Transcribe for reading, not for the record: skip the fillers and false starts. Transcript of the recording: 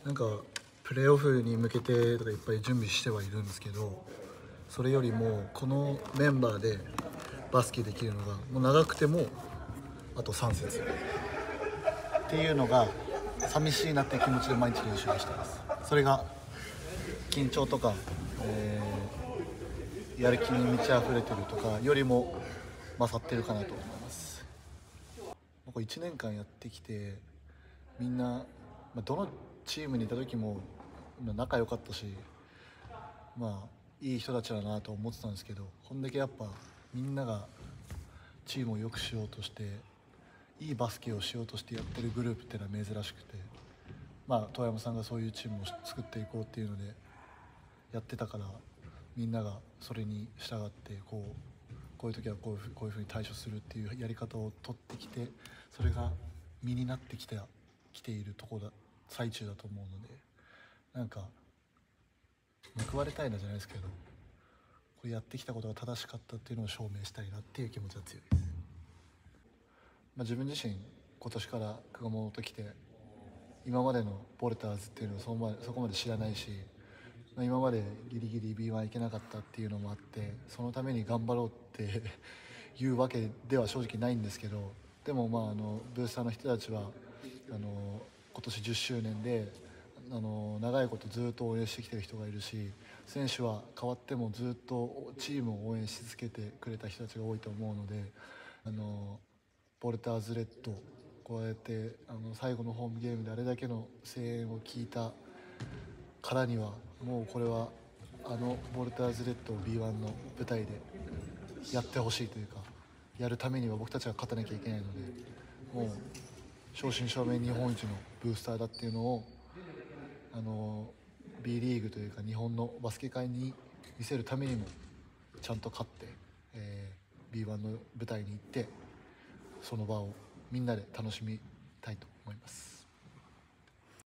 なんかプレーオフに向けてとかいっぱい準備してはいるんですけど、それよりもこのメンバーでバスケできるのがもう長くてもあと3節っていうのが寂しいなっていう気持ちで毎日練習をしてます。それが緊張とか、やる気に満ち溢れてるとかよりも勝ってるかなと思います。これ1年間やってきてみんな、どのチームにいた時も仲良かったし、いい人たちだなと思ってたんですけど、こんだけやっぱみんながチームを良くしようとしていいバスケをしようとしてやってるグループっていうのは珍しくて、遠山さんがそういうチームを作っていこうっていうのでやってたから、みんながそれに従ってこういう時はこういうふうに対処するっていうやり方を取ってきて、それが身になってきている最中だと思うので、なんか報われたいなじゃないですけど、これやってきたことが正しかったっていうのを証明したいなっていう気持ちが強いです。自分自身今年から熊本来て今までのボルターズっていうのをそこまで知らないし、今までギリギリ B1 行けなかったっていうのもあって、そのために頑張ろうっていうわけでは正直ないんですけど、でもブースターの人たちは今年10周年で長いことずっと応援してきてる人がいるし、選手は変わってもずっとチームを応援し続けてくれた人たちが多いと思うので、ボルターズレッドこうやって最後のホームゲームであれだけの声援を聞いたからには、もうこれはボルターズレッドを B1 の舞台でやってほしいというか、やるためには僕たちが勝たなきゃいけないので、もう正真正銘日本一のブースターだっていうのをB リーグというか日本のバスケ界に見せるためにもちゃんと勝って、B1 の舞台に行ってその場をみんなで楽しみたいと思います。